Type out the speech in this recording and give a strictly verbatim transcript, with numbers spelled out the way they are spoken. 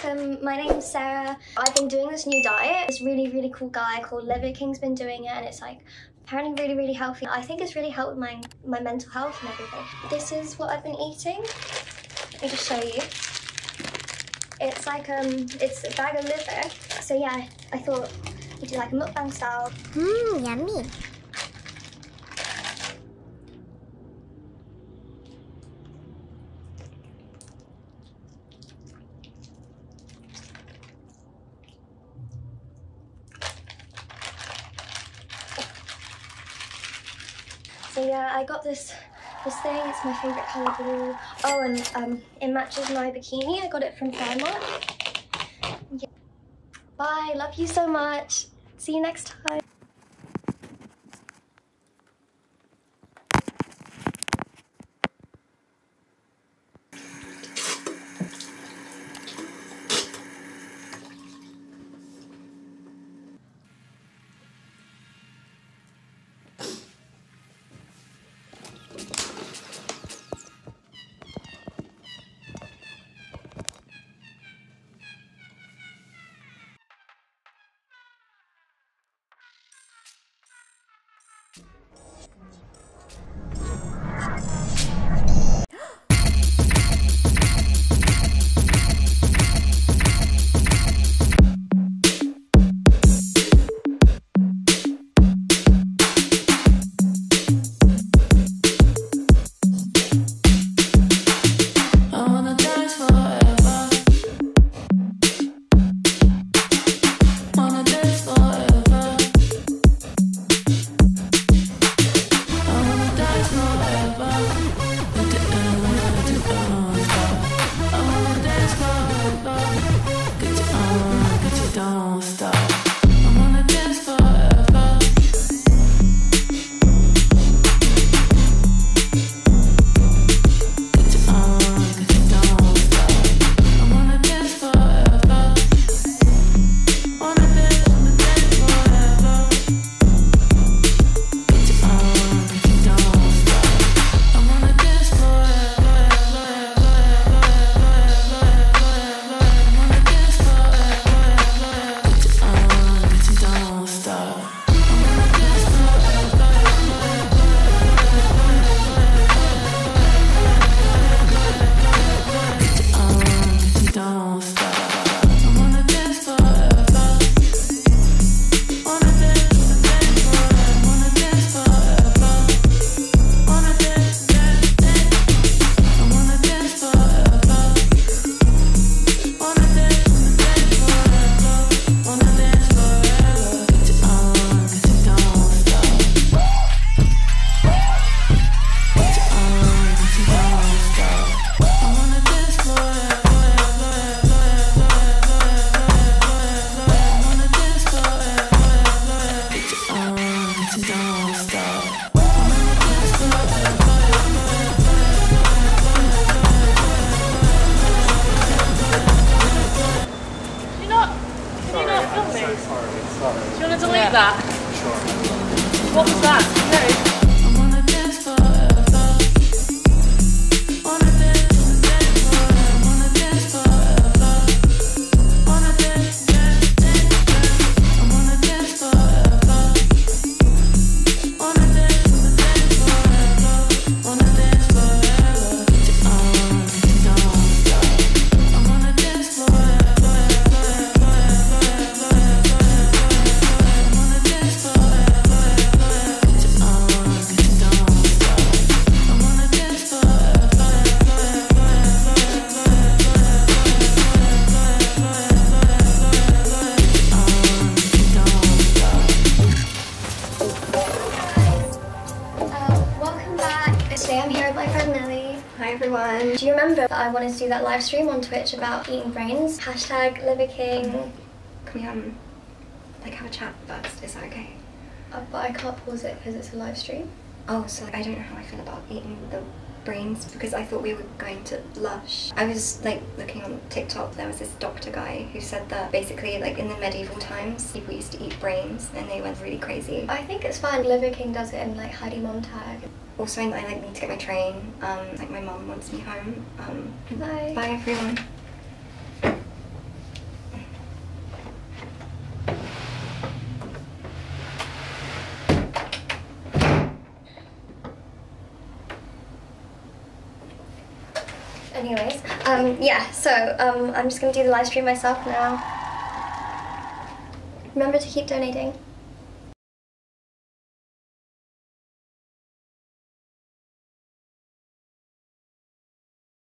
welcome. My name's Sarah. I've been doing this new diet. This really, really cool guy called Liver King's been doing it, and it's like apparently really, really healthy. I think it's really helped with my, my mental health and everything. This is what I've been eating. Let me just show you. It's like, um, it's a bag of liver. So yeah, I thought we'd do like a mukbang style. Mmm, yummy. So yeah, I got this this thing. It's my favourite colour blue. Oh, and um, it matches my bikini. I got it from Primark. Yeah. Bye. Love you so much. See you next time. That? Sure. What was that? No. Hi everyone. Do you remember that I wanted to do that live stream on Twitch about eating brains? Hashtag Liver King. Can we um like have a chat first? Is that okay? Uh, but I can't pause it because it's a live stream. Oh, so I don't know how I feel about eating the brains because I thought we were going to Lush. I was like looking on TikTok, there was this doctor guy who said that basically like in the medieval times people used to eat brains and they went really crazy. I think it's fine. Liver King does it in like Heidi Montag. Also, I like need to get my train. Um, like my mum wants me home. Um, Bye. Bye everyone. Anyways, um, yeah, so um, I'm just gonna do the live stream myself now. Remember to keep donating.